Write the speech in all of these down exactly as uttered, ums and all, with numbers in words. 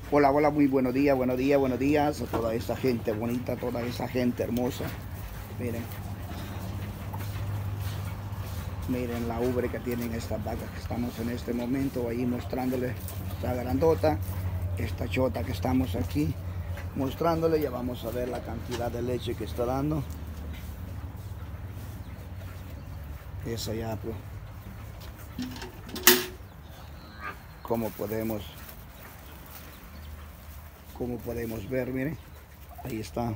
Hola, hola, muy buenos días, buenos días, buenos días a toda esa gente bonita, toda esa gente hermosa. Miren, miren la ubre que tienen estas vacas que estamos en este momento ahí mostrándoles esta grandota, esta chota que estamos aquí mostrándole. Ya vamos a ver la cantidad de leche que está dando. Esa ya, pues, como podemos como podemos ver, miren, ahí está.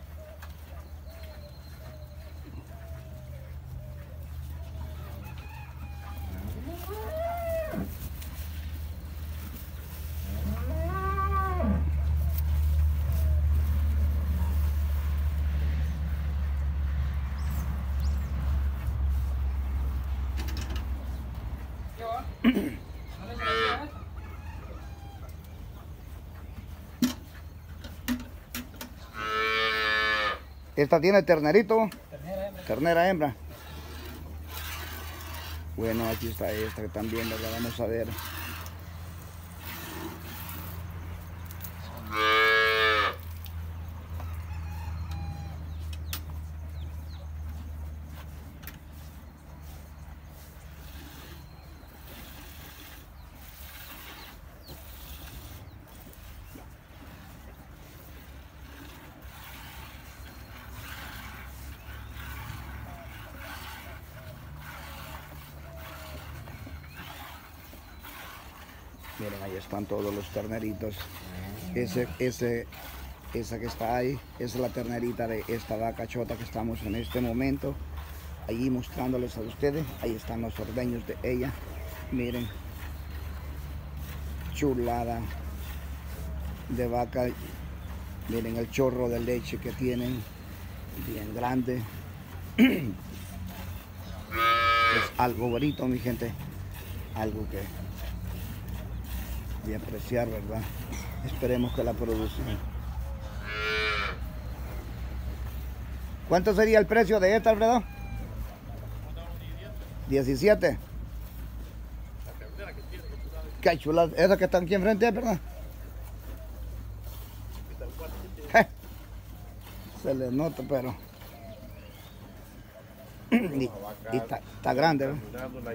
Esta tiene ternerito, ternera hembra. Ternera hembra. Bueno, aquí está esta que también, ¿verdad? Vamos a ver. Miren, ahí están todos los terneritos. Ese, ese, esa que está ahí, esa es la ternerita de esta vaca chota que estamos en este momento. Ahí mostrándoles a ustedes. Ahí están los ordeños de ella. Miren. Chulada de vaca. Miren el chorro de leche que tienen. Bien grande. Es algo bonito, mi gente. Algo que de apreciar, ¿verdad? Esperemos que la produzcan. ¿Cuánto sería el precio de esta, Alfredo? diecisiete. Qué chulada. Esa que están aquí enfrente, ¿verdad? Se les nota, pero y, y está, está grande, ¿verdad?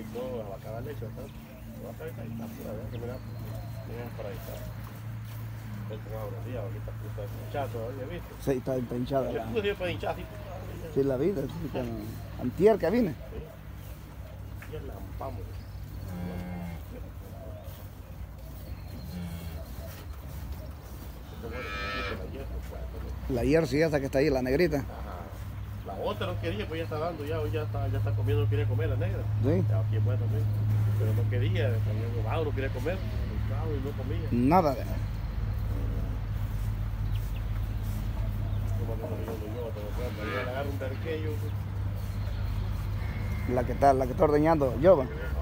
Sí, está empenchada. La... Sí, la vida. Sí, con... Antier que vine. La jersey esa que está ahí, la negrita. La otra no quería, pues ya está dando, ya, ya, está, ya está comiendo, no quería comer la negra. Sí. Ya, aquí es bueno también. Pero no quería, también robado, no quería comer. Y no comía. Nada de la que está, la que está ordeñando, yo.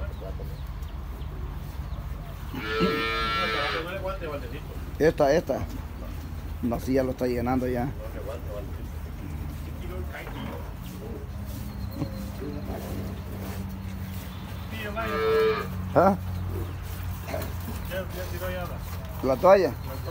Esta, esta. No, sí, ya lo está llenando ya. ¿Ah? La toalla.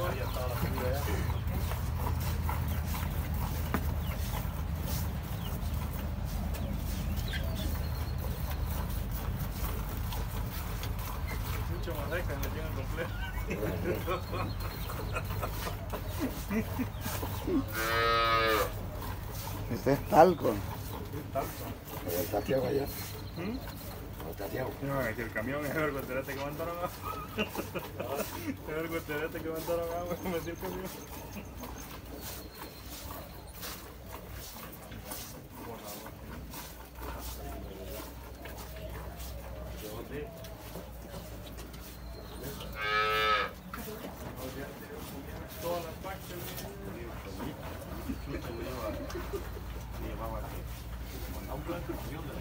Mucho más seca, me tienen completo. Este es talco. Está Tiago allá. ¿Mm? Está Tiago. No, es que el camión es el golterete que mandaron a... Es el golterete que mandaron agua, me metió el camión. Todas las partes llevaba aquí. A un plan de camión de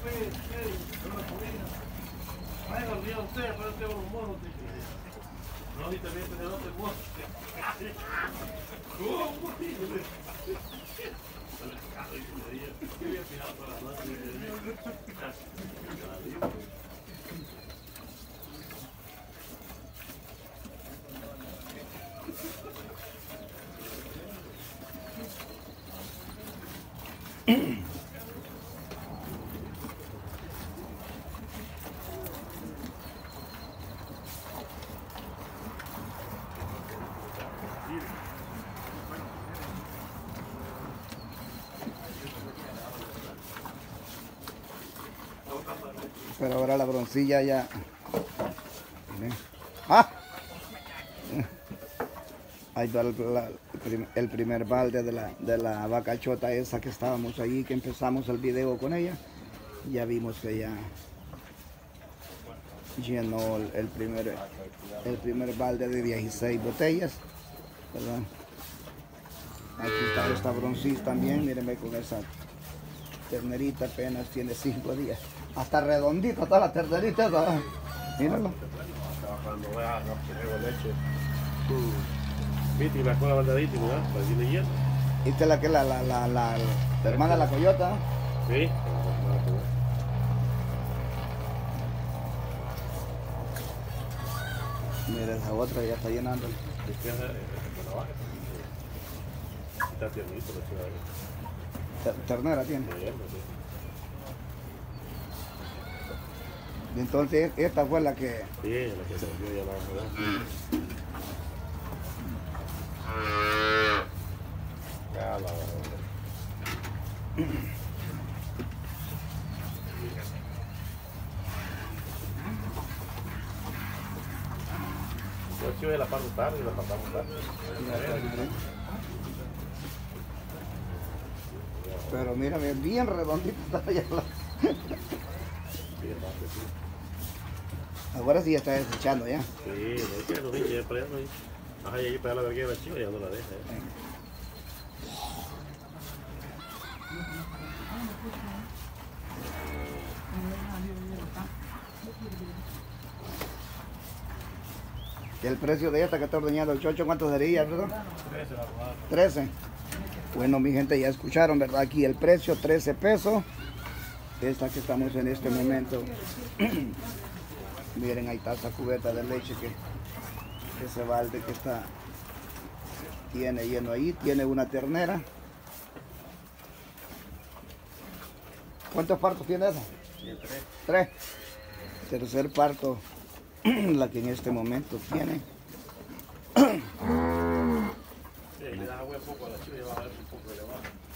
No, y también tenemos otro modo. ¿Cómo? ¿Qué había tirado para la noche? Pero ahora la broncilla ya... ¡Ah! Ahí va el, la- el primer balde de la, de la vaca chota esa que estábamos allí, que empezamos el video con ella. Ya vimos que ya llenó el, el primer, el primer balde de dieciséis botellas, ¿verdad? Aquí está esta broncilla también, mírenme con esa ternerita, apenas tiene cinco días. Hasta redondita está la ternerita esa, ¿eh? Míralo. Cuando veas, no, que tengo leche. Viste, y me acuerdo bandadita, ¿verdad? Para decirle hielo. Esta es la que la, la, la, la, la hermana de la coyota. Sí. Mira, esa otra ya está llenando. Es que es buena vaca. Está tiernito la chiva. Ter- Ternera tiene. Sí, sí. Y entonces esta fue la que... Sí, la que se volvió ya la vamos a ver. Ya la Yo chivo de la parte tarde y la pasamos tarde. Pero mira, bien, bien redondita está ya la... Bien, más que sí. Ahora sí ya está desechando ya. Sí, no es que no dije, ya para allá no hay. Ajá, y ahí para la vergüenza de la chiva ya no la deja. ¿eh? Y el precio de esta que está ordeñando el chocho, ¿cuánto sería, verdad? trece la rodada. trece. Bueno, mi gente, ya escucharon, ¿verdad? Aquí el precio, trece pesos. Esta que estamos en este momento. Miren, ahí está esa cubeta de leche que ese balde que está tiene lleno ahí. Tiene una ternera. ¿Cuántos partos tiene esa? Sí, tres. Tres. Tercer parto, la que en este momento tiene. Sí, le das agua un poco a la chiva y va a ver un poco elevado.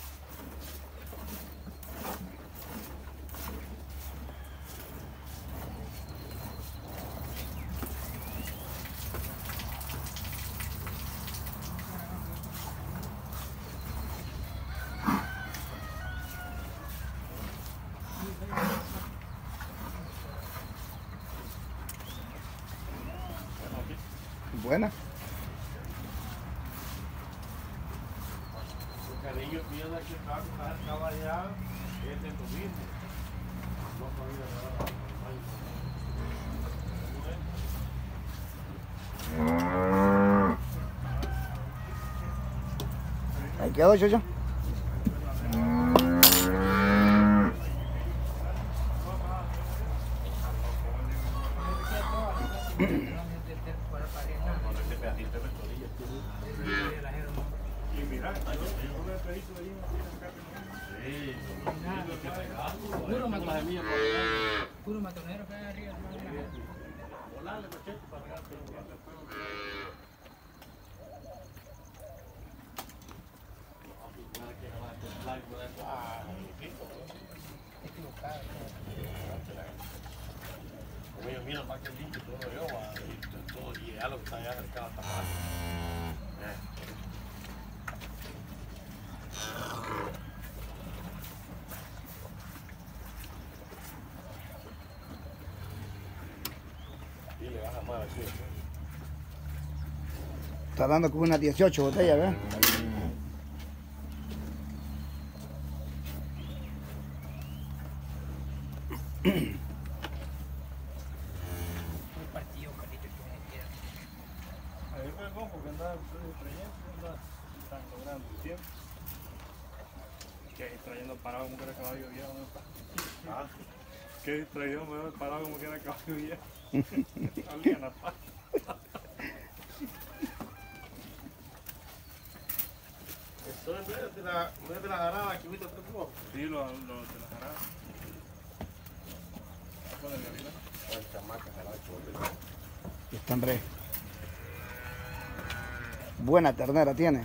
Buena. El cariño piensa que está estaba allá, es de tu mismo. No sabía nada. Ahí quedó, chocho. Este pedacito de torilla. Y mira, yo un pedacito de ahí. Sí, Puro matonero. Puro matonero que hay arriba. volarle machete para regarte. Oye, mira, más que limpio todo yo, va, y todo, y ya lo que está allá en el carro está mal. Eh. Y le baja más así. Está dando como unas dieciocho botellas, ¿verdad? partido, Carlitos, que me queda. Ahí fue el cojo que andaba trayendo, andaba tan logrando el tiempo. Que trayendo parado como que era caballo viejo, ¿no? Ah, Que distraído me veo parado como que era caballo viejo. Alguien la paz. eso es de la, no es de la jarada que viste otro poco. Sí, lo, lo de la jarada. Ponele arriba. El chamaca, jarada, chulo. Está, hombre. Buena ternera tiene.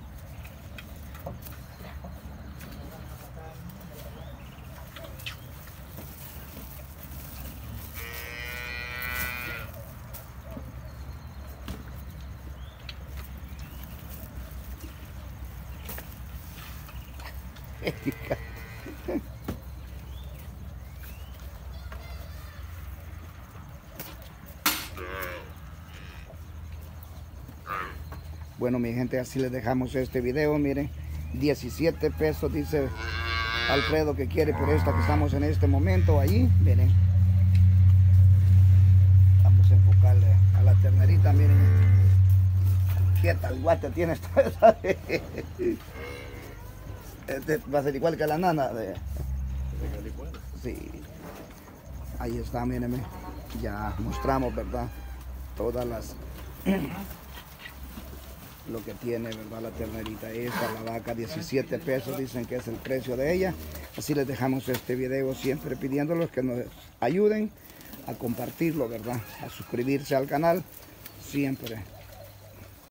Bueno, mi gente, así les dejamos este video. Miren, diecisiete pesos dice Alfredo que quiere por esta que estamos en este momento allí. Miren, vamos a enfocarle a la ternerita. Miren, qué tal guate tiene esta. Este va a ser igual que la nana de... Sí, ahí está, mírenme, ya mostramos, ¿verdad? Todas las... lo que tiene, ¿verdad? La ternerita esta, la vaca, diecisiete pesos, dicen que es el precio de ella. Así les dejamos este video, siempre pidiéndolos que nos ayuden a compartirlo, ¿verdad? A suscribirse al canal, siempre